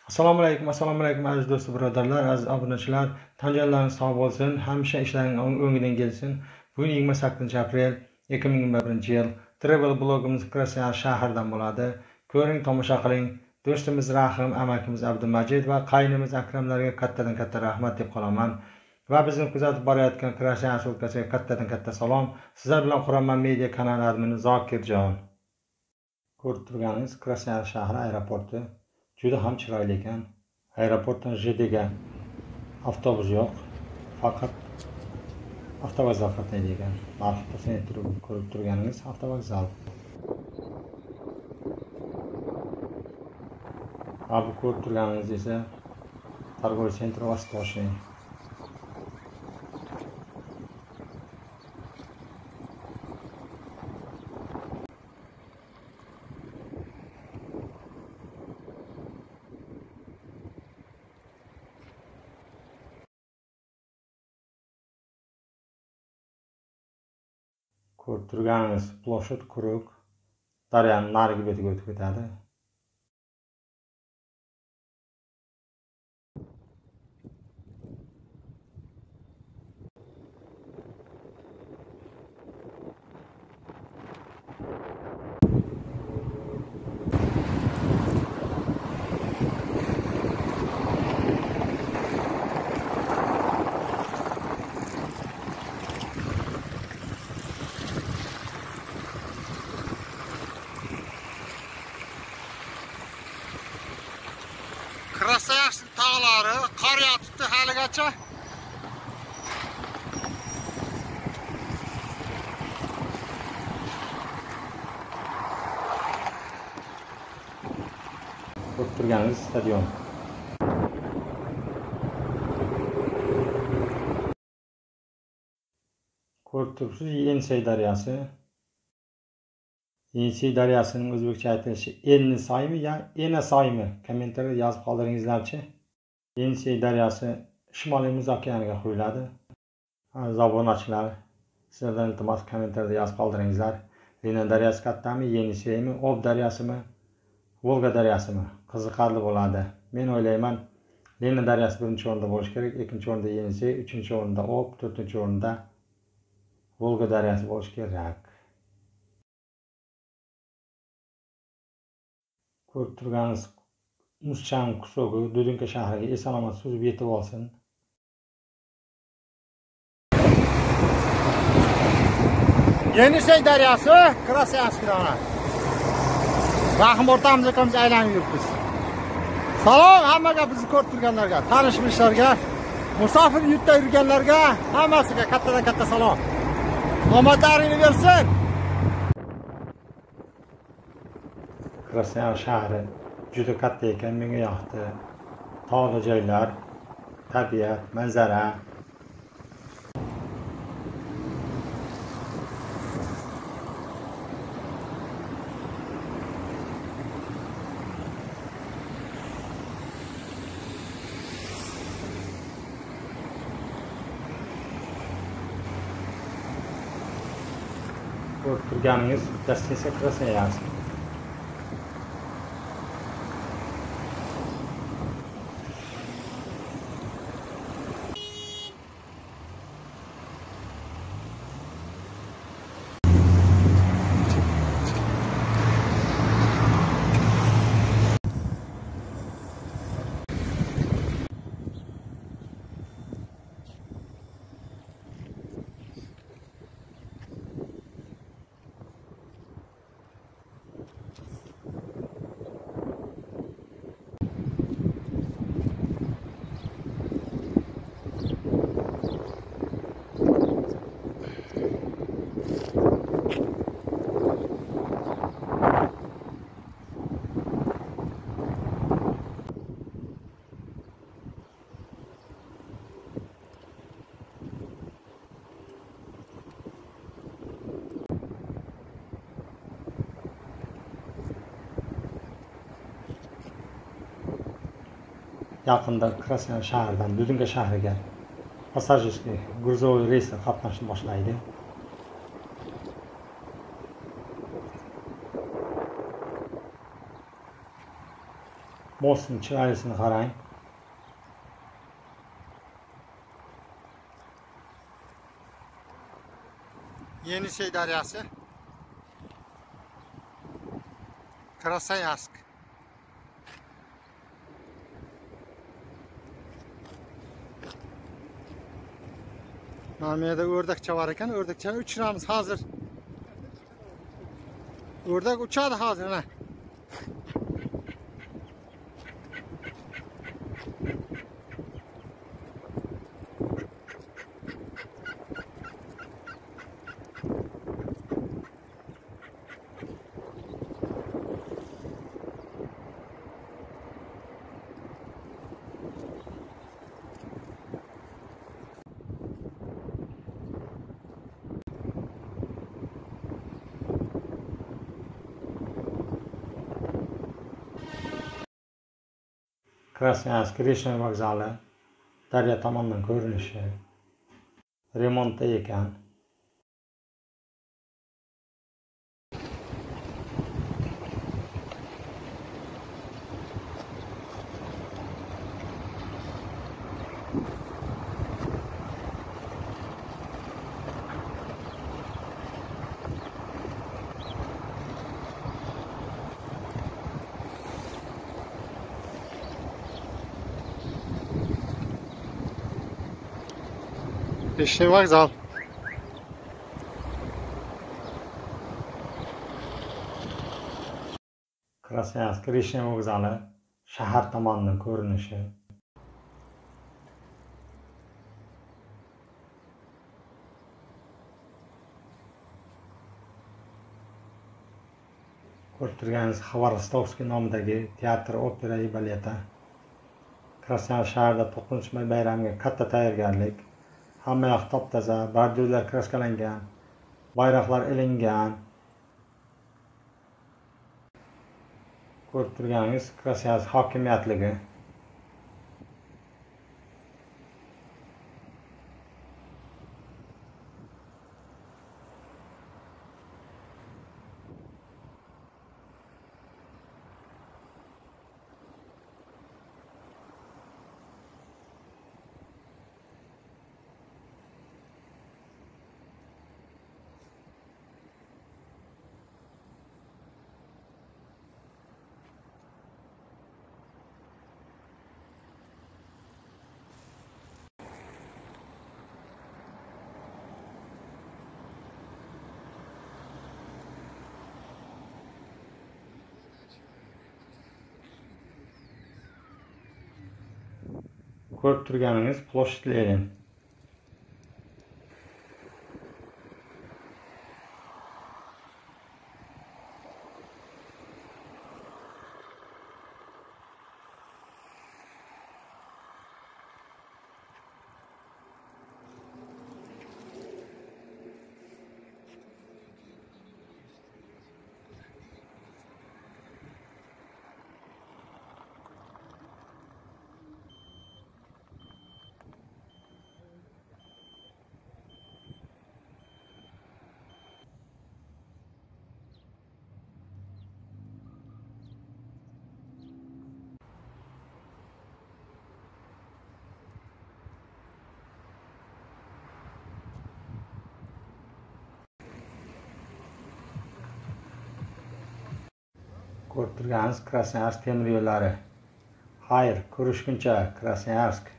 Assalomu alaykum aziz do'st birodarlar, aziz obunachilar. Tan jonlaringiz sog' bo'lsin, hamisha ishlaringiz o'ngidan kelsin. Bugun 28-aprel 2021-yil. Travel blogimiz Krasnoyar shahridan bo'ladi. Ko'ring, tomosha qiling. Do'stimiz Rahim, amakimiz Abdumajid va qaynimiz Akramlarga kattadan katta rahmat deb qolaman. Va bizni kuzatib borayotgan Krasnoyar sulkasiga kattadan katta salom. Sizlar bilan Quronman media kanali admini Zokirjon. Ko'rib turganingiz Krasnoyar shahri aeroporti. Juda ham chiroyli ekan. Aeroportdan JDga avtobus yo'q, faqat avtovokzal qatnaydi ekan. Marhamat, ko'rib turganingiz avtovokzal. Bu ko'rib turganingiz esa торговый центр Восточный. Ko'rib turganingiz ploshad quruq, daryoning narigi betiga o'tib ketadi. Krasnoyar tog'lari qor yotibdi haligacha. Ko'rib turganingiz stadion. Ko'rib turibsiz Yenisey daryosi. Yenisey daryosining o'zbekcha aytilishi Ennisoymi yo Enasoymi? Kommentariyada yozib qoldiringizlarchi. Yenisey daryosi Shimoliy Muz okeaniga quyiladi. Aziz obunachilar, sizlardan iltimos kommentariyada yozib qoldiringizlar. Lena daryosi kattami, Yeniseymi, Ob daryosimi, Volga daryosimi? Qiziqarli bo'ladi. Men o'ylayman, Lena daryosi birinchi o'rinda bo'lishi kerak, ikkinchi o'rinda Yenisey, uchinchi o'rinda Ob, to'rtinchi o'rinda Volga daryosi bo'lishi kerak. Ko'rib turganingiz Muschang kusogi Dudinka shahriga eson-omon suzib yetib olsin. Yenisey daryosi, Krasnoyarskdan. Rahim o'rtamizga qilib aylanib yuribmiz. Salom hammaga, bizni ko'rib turganlarga, tanishmishlarga, musofir yurtda yurganlarga, hammasiga kattadan katta salom. Omadlarini bersin. Krasnoyar shahri juda katta ekan, menga yoqdi. Tog'li joylar, tabiat, manzara. Ko'rib turganingiz Dastinsa Krasnoyarsk. Yaqinda Krasnoyar shahridan Dudinka shahriga passajirskiy gruzoviy reyslar qatnashni boshlaydi. Mostning chiroylisini qarang. Yenisey daryosi. Krasnoyarsk. Mana bu yerda o'rdakcha bor ekan, o'rdakchani uchiramiz hozir. O'rdak uchadi hozir mana. Krasnoyarsk Rishnoy vokzali daryo tomondan ko'rinishi. Remontda ekan. Rishnoy vokzal. Krasnoyarsk Rishnoy vokzali shahar tomonidan ko'rinishi. Ko'rib turganingiz Xabarovsk nomidagi teatr, opera va baleti. Krasnoyarsk shahrida 9-may bayramiga katta tayyorgarlik. Hamma yoq top-toza, bordurlar kraskalangan, bayroqlar ilingan. Ko'rib turganingiz Krasnoyarsk hokimiyatligi. Ko'rib turganingiz Ploshchad Lenin. Ko'rib turganingiz Krasnoyarsk temir yo'llari. Xayr, ko'rishguncha Krasnoyarsk.